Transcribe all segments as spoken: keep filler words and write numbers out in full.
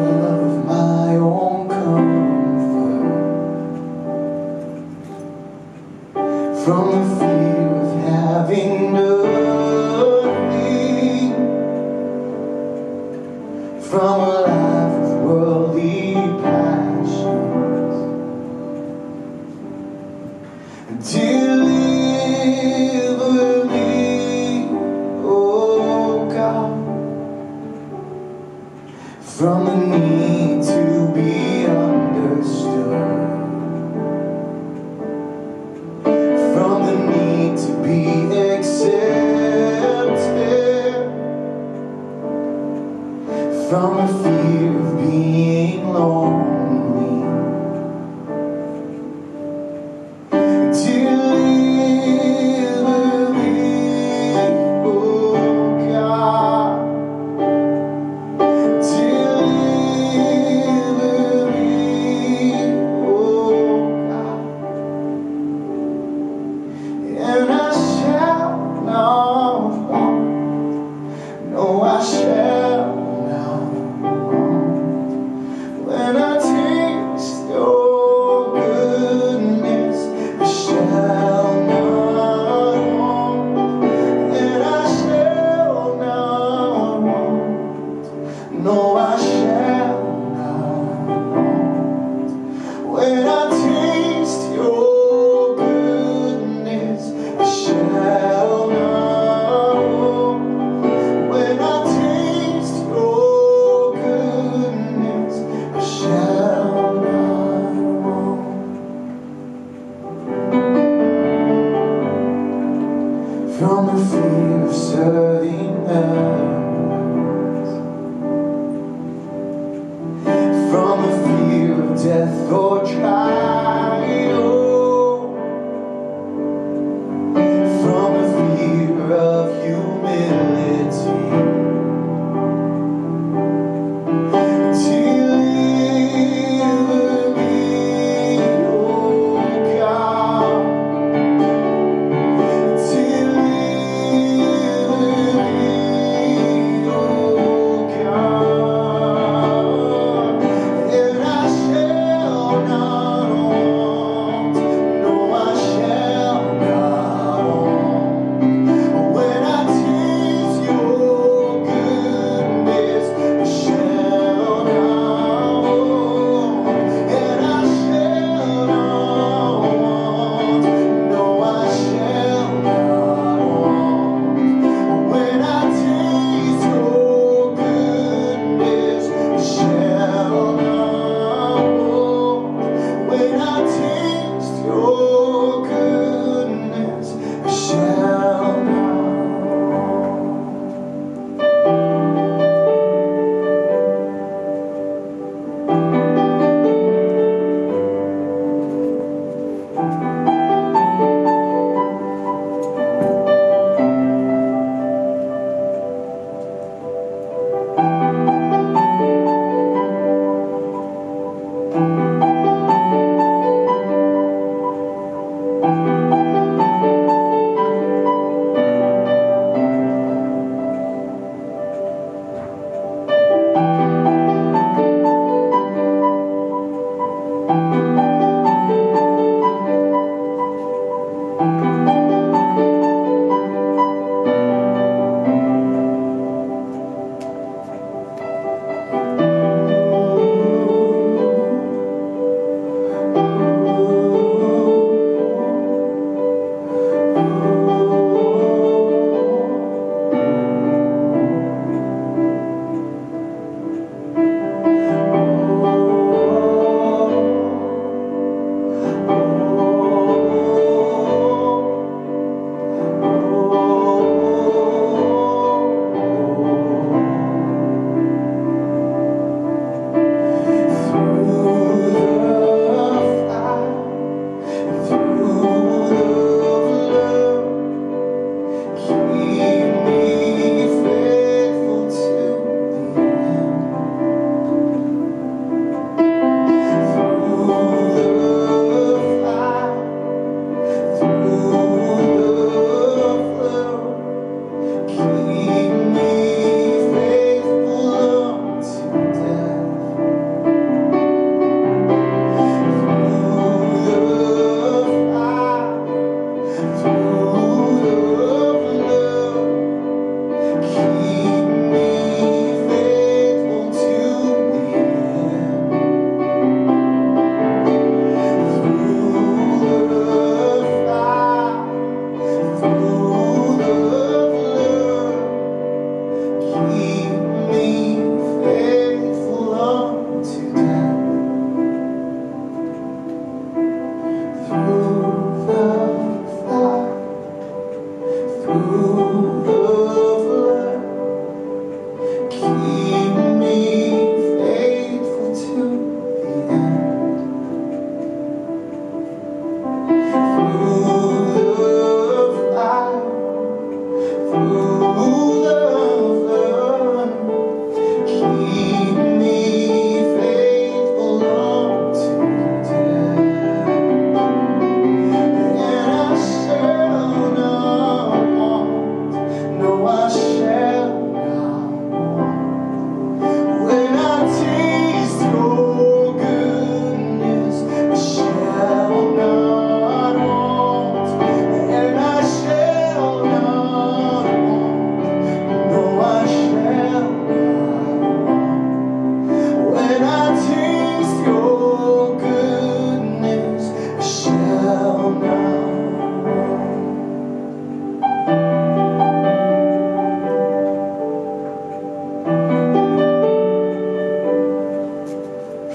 of my own comfort, from the fear of having nothing, from a life of worldly passions. Deliver me, oh God, from the need to be understood, from the need to be accepted, from the fear of being lonely. Deliver me, oh God. Deliver me, oh God. And I shall not want, no, I shall not want. When I taste your goodness, I shall not want. And I shall not want, no, I shall not want. When I taste your goodness, I shall not want. When I taste your goodness, I shall not want. From the fear of serving others, from the fear of death or trial, from the fear of humility. Deliver me, oh God. Deliver me, oh God. And I shall not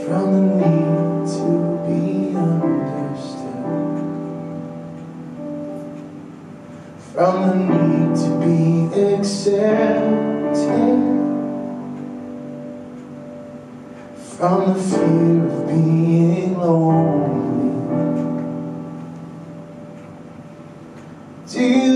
from the need to be understood, from the need to be accepted, from the fear of being lonely. Do you